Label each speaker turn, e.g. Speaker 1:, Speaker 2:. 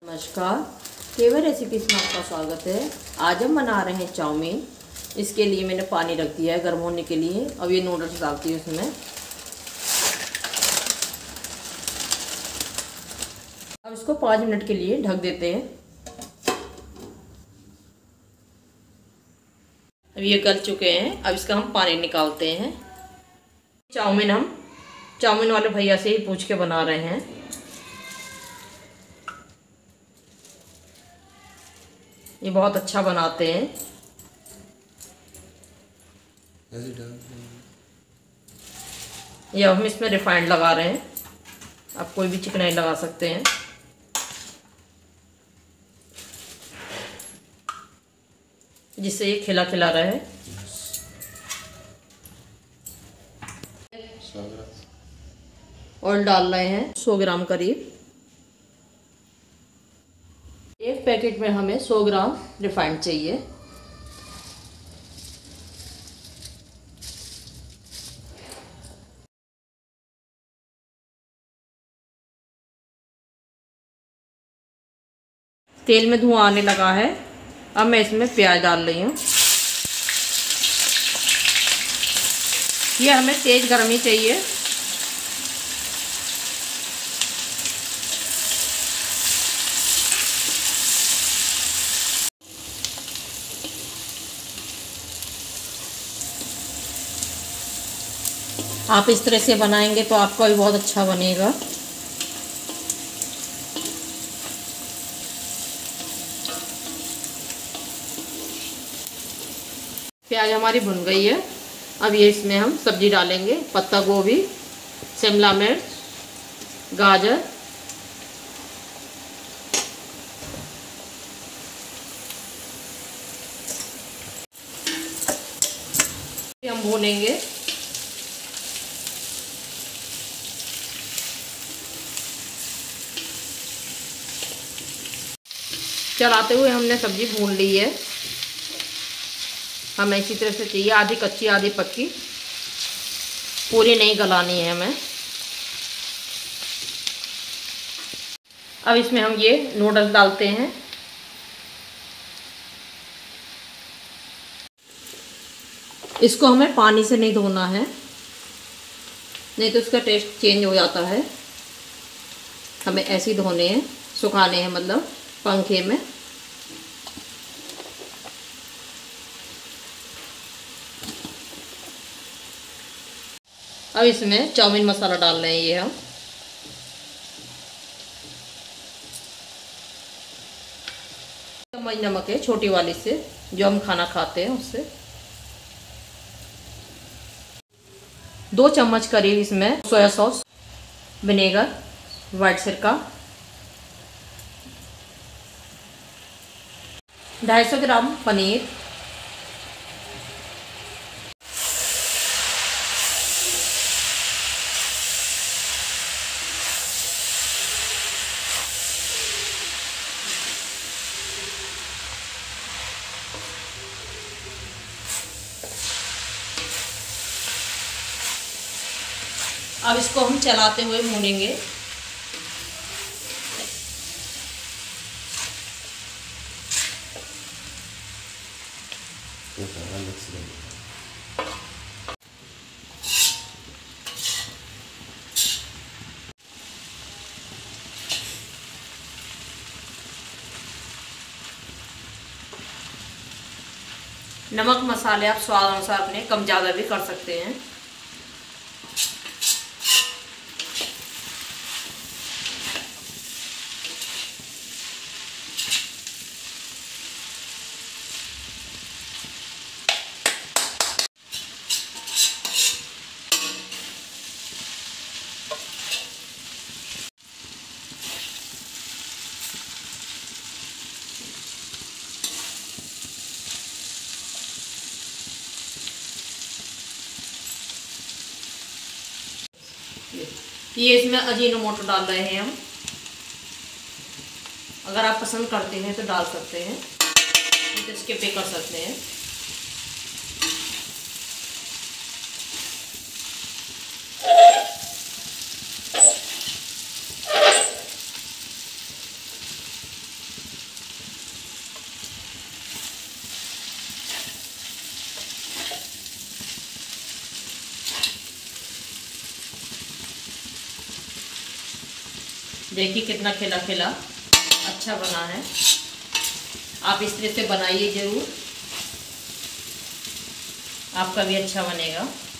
Speaker 1: नमस्कार, केवल रेसिपीज में आपका स्वागत है। आज हम बना रहे हैं चाउमीन। इसके लिए मैंने पानी रख दिया है गर्म होने के लिए। अब ये नूडल्स डालती हूँ इसमें। अब इसको 5 मिनट के लिए ढक देते हैं। अब ये गल चुके हैं। अब इसका हम पानी निकालते हैं। चाउमीन हम चाउमीन वाले भैया से ही पूछ के बना रहे हैं। ये बहुत अच्छा बनाते हैं। ये अब हम इसमें रिफाइंड लगा रहे हैं। आप कोई भी चिकनाई लगा सकते हैं। जिससे ये खिला खिला रहे। ऑयल डाल रहे हैं 100 ग्राम करीब। एक पैकेट में हमें 100 ग्राम रिफाइंड चाहिए। तेल में धुआं आने लगा है। अब मैं इसमें प्याज डाल रही हूँ। ये हमें तेज गर्मी चाहिए। आप इस तरह से बनाएंगे तो आपका भी बहुत अच्छा बनेगा। प्याज हमारी भुन गई है। अब ये इसमें हम सब्जी डालेंगे। पत्ता गोभी, शिमला मिर्च, गाजर, हम भूनेंगे। चलाते हुए हमने सब्जी भून ली है। हमें इसी तरह से चाहिए, आधी कच्ची आधी पक्की, पूरी नहीं गलानी है हमें। अब इसमें हम ये नूडल्स डालते हैं। इसको हमें पानी से नहीं धोना है, नहीं तो इसका टेस्ट चेंज हो जाता है। हमें ऐसे ही धोने हैं, सुखाने हैं, मतलब पंखे में। अब इसमें चाउमीन मसाला डाल रहे हैं ये हम। चम्मच नमक है छोटी वाली से, जो हम खाना खाते हैं उससे। 2 चम्मच करीब इसमें सोया सॉस, विनेगर, वाइट सिरका, 250 ग्राम पनीर, अब इसको हम चलाते हुए भूनेंगे। नमक मसाले आप स्वाद अनुसार अपने कम ज़्यादा भी कर सकते हैं। ये इसमें अजीनोमोटो डाल रहे हैं हम। अगर आप पसंद करते हैं तो डाल सकते हैं, नहीं तो स्किप भी कर सकते हैं। देखिए कितना खिला खिला अच्छा बना है। आप इस तरह से बनाइए ज़रूर, आपका भी अच्छा बनेगा।